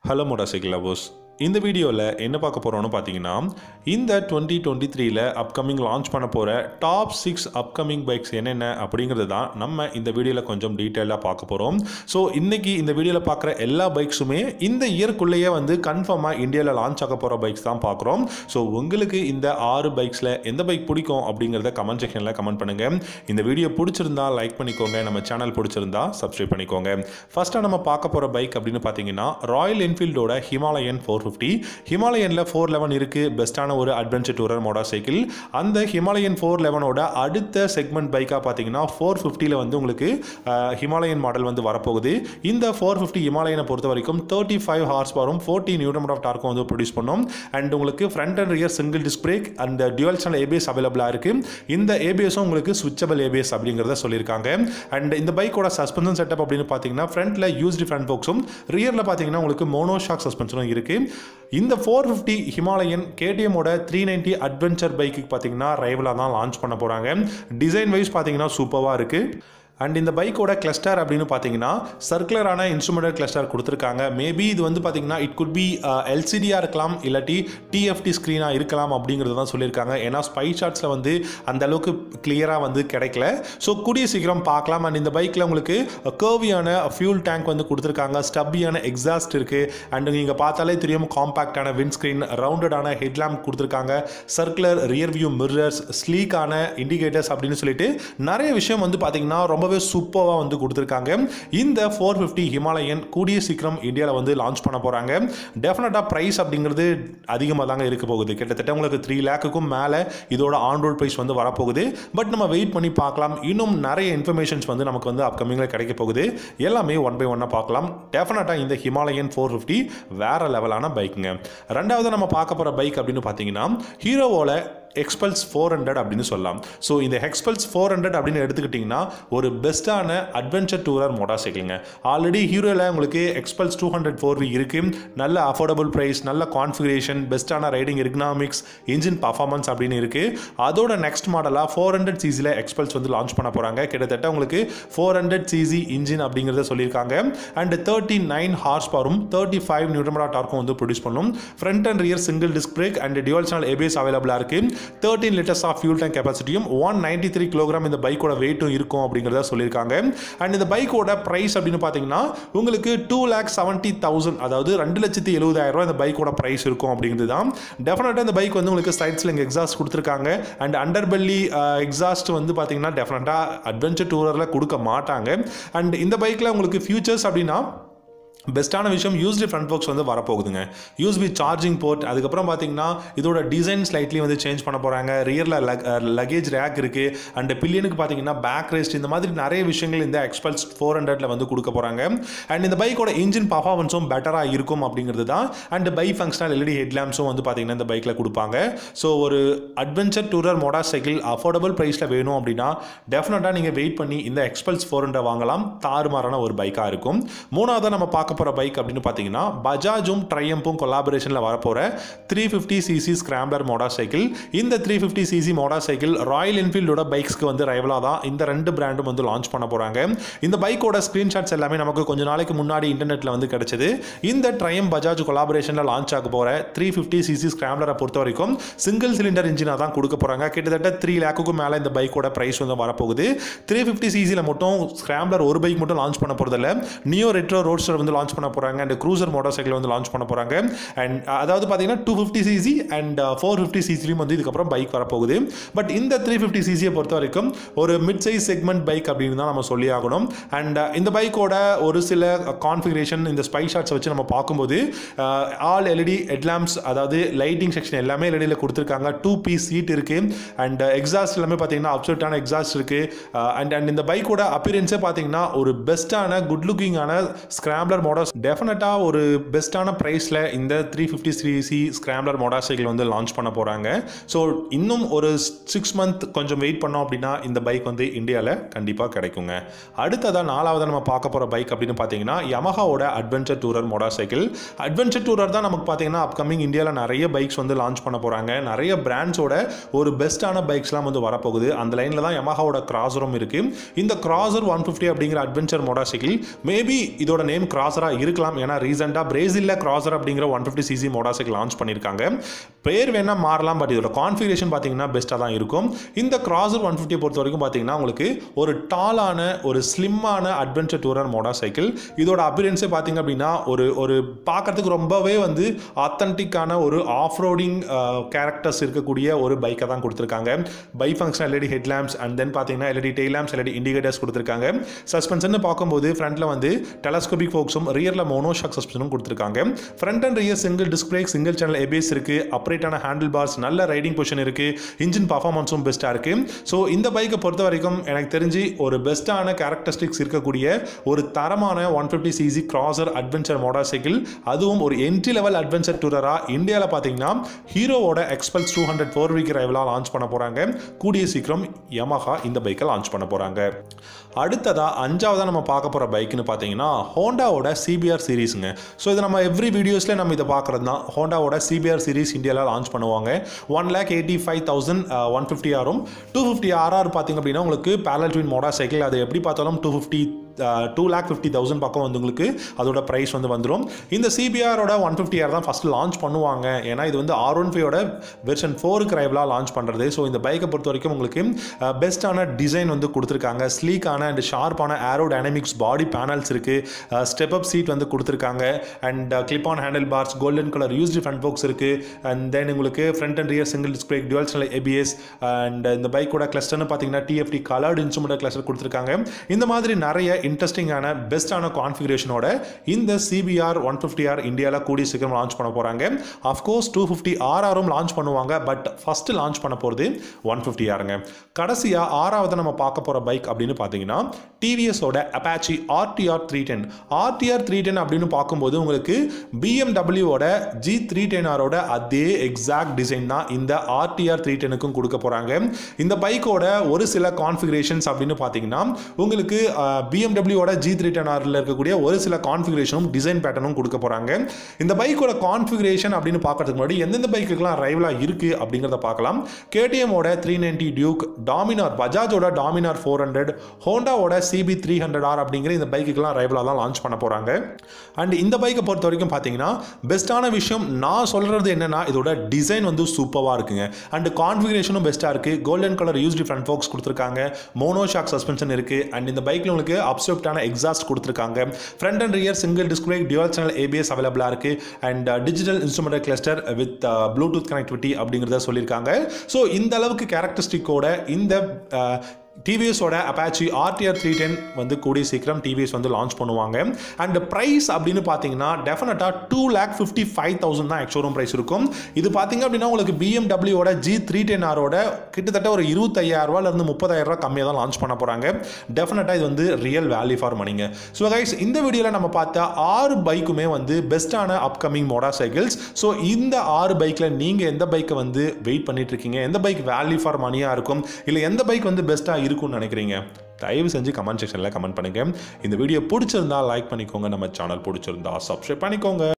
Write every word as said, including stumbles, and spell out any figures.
Hello motorcycle lovers. இந்த வீடியோல என்ன பார்க்க போறோம்னு பாத்தீங்கன்னா இந்த twenty twenty-three ல அப்கமிங் லான்ச் பண்ண போற டாப் six அப்கமிங் பைக்ஸ் என்னென்ன அப்படிங்கறது தான் நம்ம இந்த வீடியோல கொஞ்சம் டீடைலா பார்க்க போறோம். சோ இன்னைக்கு இந்த வீடியோல பார்க்குற எல்லா பைக்ஸுமே இந்த இயர்க்குள்ளேயே வந்து கன்ஃபார்மா இந்தியால லான்ச் ஆக போற பைக்ஸ் தான் பார்க்குறோம். சோ உங்களுக்கு இந்த ஆறு பைக்ஸ்ல எந்த பைக் பிடிக்கும் அப்படிங்கறத கமெண்ட் செக்ஷன்ல கமெண்ட் பண்ணுங்க. இந்த வீடியோ பிடிச்சிருந்தா லைக் பண்ணிக்கோங்க, நம்ம சேனல் பிடிச்சிருந்தா சப்ஸ்கிரைப் பண்ணிக்கோங்க. ஃபர்ஸ்டா நம்ம பார்க்க போற பைக் அப்படின்னு பாத்தீங்கன்னா ராயல் என்ஃபீல்டோட ஹிமாலயன் four fifty. ஹிமாலயன்ல four eleven இருக்கு, பெஸ்டான ஒரு அட்வென்ச்சர் டூரர் மோட்டார் சைக்கிள். அந்த ஹிமாலயன் four eleven ஓட அடுத்த செக்மெண்ட் பைக்கா பாத்தீங்கன்னா four fifty ல வந்து உங்களுக்கு ஹிமாலயன் மாடல் வந்து வரப்போகுது. இந்த four fifty ஹிமாலயனை பொறுத்த வரைக்கும் thirty-five ஹார்ஸ் பவரும் forty நியூட்டன் மீட்டர் ஆஃப் டார்க்கும் வந்து ப்ரொடியூஸ் பண்ணும். அண்ட் உங்களுக்கு front and rear single disc brake and dual channel ABS அவைலபிளா இருக்கு. இந்த ஏபிஎஸும் உங்களுக்கு ஸ்விட்சபிள் ஏபிஎஸ் அப்படிங்கறத சொல்லியிருக்காங்க. அண்ட் இந்த பைக்கோட சஸ்பென்ஷன் செட்டப் அப்படின்னு பாத்தீங்கன்னா ஃப்ரண்ட்ல யூஸ்டு ஃப்ரண்ட் ஃபோக்ஸும் ரியர்ல பாத்தீங்கன்னா உங்களுக்கு மோனோ ஷாக் சஸ்பென்ஷனும் இருக்கு. இந்த four fifty ஹிமாலயன் கேடிஎம் ஓட three ninety அட்வென்ச்சர் பைக்கு பாத்தீங்கன்னா ரைவலா தான் லான்ச் பண்ண போறாங்க. டிசைன் வைஸ் பாத்தீங்கன்னா சூப்பரா இருக்கு. அண்ட் இந்த பைக்கோட கிளஸ்டர் அப்படின்னு பார்த்தீங்கன்னா சர்க்குலரான இன்ஸ்ட்ருமெண்டல் கிளஸ்டர் கொடுத்துருக்காங்க. மேபி இது வந்து பார்த்தீங்கன்னா இட் குட் பி எல்சிடியாக இருக்கலாம், இல்லாட்டி டிஎஃப்டி ஸ்க்ரீனாக இருக்கலாம் அப்படிங்கிறது தான் சொல்லியிருக்காங்க. ஏன்னா ஸ்பை ஷாட்ஸில் வந்து அந்த அளவுக்கு கிளியராக வந்து கிடைக்கல. ஸோ கூடிய சீக்கிரம் பார்க்கலாம். அண்ட் இந்த பைக்கில் உங்களுக்கு கர்வியான ஃபியூல் டேங்க் வந்து கொடுத்துருக்காங்க, ஸ்டப்பியான எக்ஸாஸ்ட் இருக்குது. அண்ட் நீங்கள் பார்த்தாலே தெரியும் காம்பாக்டான விண்ட் ஸ்க்ரீன், ரவுண்டடான ஹெட்லாம்ப் கொடுத்துருக்காங்க, சர்க்குலர் ரியர் வியூ மிரர்ஸ், ஸ்லீக்கான இண்டிகேட்டர்ஸ் அப்படின்னு சொல்லிட்டு நிறைய விஷயம் வந்து பார்த்தீங்கன்னா ரொம்ப சூப்பரா வந்து கொடுத்திருக்காங்க. இந்த four fifty ஹிமாலயன் கூடிய சீக்கிரம் இந்தியால வந்து லான்ச் பண்ண போறாங்க. டெஃபினட்டா பிரைஸ் அப்படிங்கிறது அதிகமாக தாங்க இருக்க போகுது. கிட்டத்தட்ட உங்களுக்கு த்ரீ லேக்குக்கும் மேல இதோட ஆன் ரோட் பிரைஸ் வந்து வரப்போகுது. பட் நம்ம வெயிட் பண்ணி பார்க்கலாம். இன்னும் நிறைய இன்ஃபர்மேஷன்ஸ் வந்து நமக்கு வந்து அப்கமிங்ல கிடைக்க போகுது. எல்லாமே ஒன் பை ஒன்னா பார்க்கலாம். டெஃபினட்டா இந்த ஹிமாலயன் four fifty வேற லெவலான பைக்குங்க. ரெண்டாவது நம்ம பார்க்க போற பைக் அப்படின்னு பார்த்தீங்கன்னா ஹீரோவோட எக்ஸ்பல்ஸ் four hundred அப்படின்னு சொல்லலாம். ஸோ இந்த எக்ஸ்பல்ஸ் four hundred அப்படின்னு எடுத்துக்கிட்டிங்கன்னா ஒரு பெஸ்ட்டான அட்வென்ச்சர் டூரர் மோட்டார் சைக்கிளுங்க. ஆல்ரெடி ஹீரோவில் உங்களுக்கு Xpulse two hundred four V இருக்கு. நல்ல அஃபோர்டபுள் ப்ரைஸ், நல்ல கான்ஃபிகரேஷன், பெஸ்ட்டான ரைடிங் எர்கனாமிக்ஸ், இன்ஜின் பர்ஃபார்மன்ஸ் அப்படின்னு இருக்கு. அதோட நெக்ஸ்ட் மாடலாக ஃபோர் ஹண்ட்ரட் சிசியில் எக்ஸ்பல்ஸ் வந்து லான்ச் பண்ண போகிறாங்க. கிட்டத்தட்ட உங்களுக்கு ஃபோர் ஹண்ட்ரட் சிசி இன்ஜின் அப்படிங்கிறத சொல்லியிருக்காங்க. அண்ட் தேர்ட்டி நைன் ஹார்ஸ் பவரும் தேர்ட்டி ஃபைவ் நியூட்டன் மீட்டர் டார்க்கும் வந்து ப்ரொடியூஸ் பண்ணும். Front and rear single disc brake and dual channel ABS அவைலபிளாக இருக்கு. thirteen litres of fuel tank கெபாசிட்டியும் one ninety-three கிலோகிராம் இந்த பைக்கோட வெயிட்டும் இருக்கும் அப்படிங்கறத சொல்லியிருக்காங்க. அண்ட் இந்த பைக்கோட பிரைஸ் அப்படின்னு பாத்தீங்கன்னா உங்களுக்கு two lakh seventy thousand, அதாவது ரெண்டு லட்சத்தி எழுபதாயிரம் ரூபாய் இந்த பைக்கோட பிரைஸ் இருக்கும் அப்படிங்கிறது தான். டெஃபினட்டா இந்த பைக் வந்து உங்களுக்கு சைட் ஸ்லிங் எக்ஸாஸ்ட் கொடுத்துருக்காங்க. அண்ட் அண்டர் பெல்லி எக்ஸாஸ்ட் வந்து பாத்தீங்கன்னா டெஃபினட்டா அட்வென்ச்சர் டூரர்ல கொடுக்க மாட்டாங்க. அண்ட் இந்த பைக்ல உங்களுக்கு ஃபியூச்சர்ஸ் அப்படின்னா பெஸ்ட்டான விஷயம் யூஸ்டு ஃப்ரண்ட் பாக்ஸ் வந்து வரப்போகுதுங்க. யூஎஸ்பி சார்ஜிங் போர்ட், அதுக்கப்புறம் பார்த்தீங்கன்னா இதோட டிசைன் ஸ்லைட்லி வந்து சேஞ்ச் பண்ண போகிறாங்க. ரியரில் லக்கேஜ் ரேக் இருக்குது. அண்ட் பில்லியனுக்கு பார்த்தீங்கன்னா பேக் ரெஸ்ட், இந்த மாதிரி நிறைய விஷயங்கள் இந்த எக்ஸ்பல்ஸ் ஃபோர் ஹண்ட்ரட்ல வந்து கொடுக்க போகிறாங்க. அண்ட் இந்த பைக்கோட இன்ஜின் பர்ஃபார்மன்ஸும் பெட்டராக இருக்கும் அப்படிங்கிறது தான். அண்ட் பை ஃபங்க்ஷனல் எல்இடி ஹெட்லாம்ப்ஸும் வந்து பார்த்தீங்கன்னா இந்த பைக்கில் கொடுப்பாங்க. ஸோ ஒரு adventure tourer motorcycle affordable ப்ரைஸில் வேணும் அப்படின்னா டெஃபினட்டாக நீங்கள் வெயிட் பண்ணி இந்த எக்ஸ்பல்ஸ் ஃபோர் ஹண்ட்ரட் வாங்கலாம். தாறுமாறான ஒரு பைக்காக இருக்கும். மூணாவது நம்ம பார்க்க போற பைக் அப்படின்னு பாத்தீங்கன்னா பஜாஜும் ட்ரையம்பும் கொலாபரேஷன்ல வரப்போற three fifty CC scrambler motorcycle. இந்த three fifty CC motorcycle Royal என்ஃபீல்டோட பைக்ஸ்க்கு வந்து ரைவலா தான் இந்த ரெண்டு பிராண்டும் வந்து லான்ச் பண்ண போறாங்க. இந்த பைக்கோட ஸ்கிரீன்ஷாட்ஸ் எல்லாமே நமக்கு கொஞ்ச நாளைக்கு முன்னாடி இன்டர்நெட்ல வந்து கிடைச்சது. இந்த ட்ரையம் பஜாஜ் கொலாபரேஷன்ல லான்ச் ஆக போற three fifty சிசி ஸ்கிராம்பிளரை பொறுத்த வரைக்கும் சிங்கிள் சிலிண்டர் இன்ஜினா தான் கொடுக்க போறாங்க. கிட்டத்தட்ட த்ரீ லேக்குக்கும் மேல இந்த பைக்கோட பிரைஸ் வந்து வரப்போகுது. three fifty சிசில மட்டும் ஸ்கிராம்பிளர் ஒரு பைக் மட்டும் லான்ச் பண்ண போறதில்ல, நியோ ரெட்ரோ ரோட்ஸ்டர் வந்து லான்ச் பண்ண போறாங்க. அண்ட் க்ரூசர் மோட்டார் சைக்கிள் வந்து லான்ச் பண்ண போறாங்க. அண்ட் அதாவது பாத்தீங்கன்னா two fifty CC and four fifty சிசிலையும் வந்து இதுக்கப்புறம் பைக் வரப்போகுது. பட் இந்த three fifty சிசியை பொறுத்த வரைக்கும் ஒரு மிட் சைஸ் செக்மெண்ட் பைக் அப்படின்னு தான் நம்ம சொல்லி ஆகணும். அண்ட் இந்த பைக்கோட ஒரு சில கான்ஃபிகரேஷன் இந்த ஸ்பை ஷாட்ஸ் வச்சு நம்ம பார்க்கும்போது ஆல் எல்இடி ஹெட்லாம்ப்ஸ், அதாவது லைட்டிங் செக்ஷன் எல்லாமே எல்இடியில கொடுத்துருக்காங்க. டூ பீஸ் சீட் இருக்கு. அண்ட் எக்ஸாஸ்ட் எல்லாமே பாத்தீங்கன்னா அப்சல்ட்டான எக்ஸாஸ்ட் இருக்கு. அண்ட் அண்ட் இந்த பைக்கோட அப்பியரன்ஸே பாத்தீங்கன்னா ஒரு பெஸ்டான குட் லுக்கிங்கான ஸ்கிராம்பிளர் மோட்டார், டெஃபினட்டா ஒரு பெஸ்ட்டான பிரைஸ்ல இந்த three fifty CC scrambler motorcycle வந்து லான்ச் பண்ண போறாங்க. ஸோ இன்னும் ஒரு சிக்ஸ் மந்த் கொஞ்சம் வெயிட் பண்ணோம் அப்படின்னா இந்த பைக் வந்து இந்தியாவில் கண்டிப்பாக கிடைக்குங்க. அடுத்ததாக நாலாவது நம்ம பார்க்க போகிற பைக் அப்படின்னு பார்த்தீங்கன்னா யமஹாவோட adventure tourer motorcycle. Adventure tourer தான் நமக்கு பார்த்தீங்கன்னா அப்கமிங் இந்தியாவில் நிறைய பைக்ஸ் வந்து லான்ச் பண்ண போகிறாங்க. நிறைய பிராண்ட்ஸோட ஒரு பெஸ்ட்டான பைக்ஸ்லாம் வந்து வரப்போகுது. அந்த லைனில் தான் யமஹாவோட கிராசரும் இருக்குது. இந்த கிராசர் ஒன் ஃபிஃப்டி அப்படிங்கிற அட்வென்ச்சர் மோட்டார் சைக்கிள் மேபி இதோட நேம் கிராஸ் கிராசராக இருக்கலாம். ஏன்னா ரீசெண்டாக பிரேசிலில் கிராசர் அப்படிங்கிற one fifty CC motorcycle launch பண்ணியிருக்காங்க. பேர் வேணால் மாறலாம், பட் இதோட கான்ஃபிகரேஷன் பார்த்தீங்கன்னா பெஸ்ட்டாக தான் இருக்கும். இந்த கிராசர் ஒன் ஃபிஃப்டியை பொறுத்த வரைக்கும் பார்த்தீங்கன்னா உங்களுக்கு ஒரு டாலான ஒரு ஸ்லிம்மான அட்வென்ச்சர் டூரர் மோட்டார் சைக்கிள். இதோட அப்பியரன்ஸே பார்த்தீங்க அப்படின்னா ஒரு ஒரு பார்க்கறதுக்கு ரொம்பவே வந்து ஆத்தென்டிக்கான ஒரு ஆஃப் ரோடிங் கேரக்டர்ஸ் இருக்கக்கூடிய ஒரு பைக்கை தான் கொடுத்துருக்காங்க. Bi function LED head lamps and then பார்த்தீங்கன்னா LED tail lamps, LED indicators கொடுத்துருக்காங்க. சஸ்பென்ஷன் பார்க்கும்போது ஃப்ரண்ட்ல வந்து டெலஸ்கோபிக் ஃபோக்ஸும் ரியரில் மோனோஷாக் சஸ்பென்ஷனும் கொடுத்துருக்காங்க. Front and rear single disc brake, single channel ABS இருக்கு, அப்ரேட்டான ஹேண்டில் பார்ஸ், நல்ல ரைடிங் பொசிஷன் இருக்கு, இன்ஜின் பர்ஃபார்மன்ஸும் பெஸ்ட்டாக இருக்கு. ஸோ இந்த பைக்கை பொறுத்த வரைக்கும் எனக்கு தெரிஞ்சு ஒரு பெஸ்ட்டான கேரக்டரிஸ்டிக்ஸ் இருக்கக்கூடிய ஒரு தரமான one fifty CC Crosser adventure motorcycle, அதுவும் ஒரு என்ட்ரி லெவல் அட்வென்ச்சர் டூரரா இந்தியாவில் பார்த்தீங்கன்னா ஹீரோவோட Xpulse two hundred four V ரைவலா லான்ச் பண்ண போறாங்க. கூடிய சீக்கிரம் யமஹா இந்த பைக்கை லான்ச் பண்ண போறாங்க. அடுத்ததா அஞ்சாவதா நம்ம பார்க்க போற பைக்னு பார்த்தீங்கன்னா ஹோண்டாவோட சிபிஆர் சீரீஸுங்க. ஸோ இது நம்ம எவ்ரி வீடியோஸ்ல நம்ம இதை பார்க்கறது தான். ஹோண்டாவோட சிபிஆர் சீரீஸ் இந்தியாவில் லான்ச் பண்ணுவாங்க. One lakh eighty five thousand one fifty ஆரும் டூ ஃபிஃப்டி ஆர்ஆர் பார்த்தீங்க அப்படின்னா உங்களுக்கு பேரலல் ட்வின் மோட்டார் சைக்கிள். அது எப்படி பார்த்தாலும் two fifty two lakh fifty thousand பக்கம் வந்து உங்களுக்கு அதோட ப்ரைஸ் வந்து வந்துடும். இந்த சிபிஆரோட ஒன் ஃபிஃப்டி ஆர் தான் ஃபஸ்ட் லான்ச் பண்ணுவாங்க. ஏன்னா இது வந்து ஆர் ஒன் ஃபைவோட வெர்ஷன் ஃபோருக்கு ரைவலாக லான்ச் பண்ணுறது. ஸோ இந்த பைக்கை பொறுத்த வரைக்கும் உங்களுக்கு பெஸ்ட்டான டிசைன் வந்து கொடுத்துருக்காங்க. ஸ்லீக்கான அண்ட் ஷார்ப்பான ஏரோ டைனமிக்ஸ் பாடி பேனல்ஸ் இருக்குது. ஸ்டெப் அப் சீட் வந்து கொடுத்துருக்காங்க. And clip on handlebars, golden colour used front forks இருக்குது. அண்ட் தென் உங்களுக்கு front and rear single disc brake, dual channel ABS. And இந்த பைக்கோட கிளஸ்டர்னு பார்த்தீங்கன்னா டிஎஃப்டி கலர்டு இன்ஸ்ட்ருமெண்ட் கிளஸ்டர் கொடுத்துருக்காங்க. இந்த மாதிரி நிறைய இன்ட்ரெஸ்டிங்கான பெஸ்டான கான்ஃபிகரேஷனோட இந்த சிபிஆர் ஒன் ஃபிஃப்டி ஆர் இந்தியாவில் கூடிய சீக்கிரம் லான்ச் பண்ண போறாங்க. அஃப்கோர்ஸ் டூ ஃபிஃப்டி ஆர்ஆரும் லான்ச் பண்ணுவாங்க. பட் ஃபர்ஸ்ட் லான்ச் பண்ண போகிறது ஒன் ஃபிஃப்டி ஆருங்க. கடைசியா ஆறாவது நம்ம பார்க்க போற பைக் அப்படின்னு பார்த்தீங்கன்னா டிவிஎஸோட Apache RTR three ten. RTR three ten அப்படின்னு பார்க்கும்போது உங்களுக்கு பிஎம்டபிள்யூவோட ஜி த்ரீ டென் ஆரோட அதே எக்ஸாக்ட் டிசைன் தான் இந்த ஆர்டிஆர் த்ரீ டெனுக்கும் கொடுக்க போறாங்க. இந்த பைக்கோட ஒரு சில கான்ஃபிகரேஷன்ஸ் அப்படின்னு பார்த்தீங்கன்னா உங்களுக்கு பிஎம்டபிள்யூவோட ஜி த்ரீ டென் ஆர்ல இருக்கக்கூடிய ஒரு சில கான்ஃபிகரேஷனும் டிசைன் பேட்டர்னும் கொடுக்க போறாங்க. இந்த பைக்கோட கான்ஃபிகரேஷன் அப்படின்னு பார்க்கறதுக்கு முன்னாடி எந்தெந்த பைக்குலாம் ரைவலா இருக்கு அப்படிங்கிறத பார்க்கலாம். கேடிஎம்மோட த்ரீ நைன்டி டியூக், டாமினார், பஜாஜோட டாமினார் ஃபோர் ஹண்ட்ரட், ஹோண்டாவோட சிபி த்ரீ ஹண்ட்ரட் ஆர் அப்படிங்கிற இந்த பைக்குலாம் ரைவலா தான் லான்ச் பண்ண போறாங்க. அண்ட் இந்த பைக்கை பொறுத்த வரைக்கும் பார்த்தீங்கன்னா பெஸ்ட்டான விஷயம் நான் சொல்றது என்னன்னா இதோட டிசைன் வந்து சூப்பராக இருக்குங்க. அண்ட் கான்ஃபிகரேஷனும் பெஸ்ட்டாக இருக்கு. Golden colour used front forks கொடுத்துருக்காங்க. மோனோஷாக் சஸ்பென்ஷன் இருக்கு. அண்ட் இந்த பைக்ல உங்களுக்கு அப்செப்டான எக்ஸாஸ்ட் கொடுத்துருக்காங்க. Front and rear single disc brake, dual channel ABS அவைலபிளாக இருக்கு. And digital instrument cluster with Bluetooth connectivity அப்படிங்கிறத சொல்லியிருக்காங்க. ஸோ இந்த அளவுக்கு கேரக்டரிஸ்டிக்கோட இந்த டிவிஎஸோட அப்பாச்சி ஆர்டிஆர் த்ரீ டென் வந்து கூடிய சீக்கிரம் டிவிஎஸ் வந்து லான்ச் பண்ணுவாங்க. அண்ட் ப்ரைஸ் அப்படின்னு பார்த்தீங்கன்னா டெஃபினட்டாக two lakh fifty five thousand தான் எக்ஸ்ஷோரூம் ப்ரைஸ் இருக்கும். இது பார்த்தீங்க அப்படின்னா உங்களுக்கு பிஎம்டபிள்யூவோட ஜி த்ரீ டென் ஆரோட கிட்டத்தட்ட ஒரு இருபத்தையாயிரம் ரூபாயிலிருந்து முப்பதாயிரம் ரூபாய் கம்மியாக தான் லான்ச் பண்ண போகிறாங்க. டெஃபினட்டாக இது வந்து ரியல் வேல்யூ ஃபார் மணிங்க. ஸோ கைஸ் இந்த வீடியோவில் நம்ம பார்த்த ஆறு பைக்குமே வந்து பெஸ்ட்டான அப்கமிங் மோட்டார் சைக்கிள்ஸ். ஸோ இந்த ஆறு பைக்கில் நீங்கள் எந்த பைக்கை வந்து வெயிட் பண்ணிட்டு இருக்கீங்க, எந்த பைக் வேல்யூ ஃபார் மணியாக இருக்கும், இல்லை எந்த பைக் வந்து பெஸ்ட்டாக இருக்கும்னு நினைக்கிறீங்க? தயவு செஞ்சு கமெண்ட் செக்ஷனில் கமெண்ட் பண்ணுங்க. இந்த வீடியோ பிடிச்சிருந்தா லைக் பண்ணிக்கோங்க. நம்ம சேனல் பிடிச்சிருந்தா சப்ஸ்கிரைப் பண்ணிக்கோங்க.